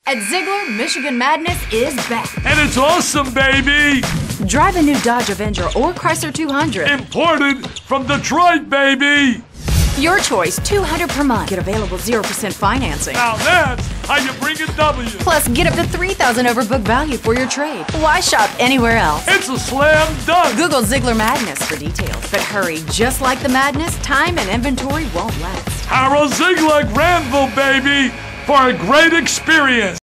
At Zeigler, Michigan Madness is back. And it's awesome, baby! Drive a new Dodge Avenger or Chrysler 200. Imported from Detroit, baby! Your choice, $200 per month. Get available 0% financing. Now that's how you bring a W. Plus, get up to $3,000 over book value for your trade. Why shop anywhere else? It's a slam dunk! Google Zeigler Madness for details. But hurry, just like the madness, time and inventory won't last. Harold Zeigler, Granville, baby, for a great experience.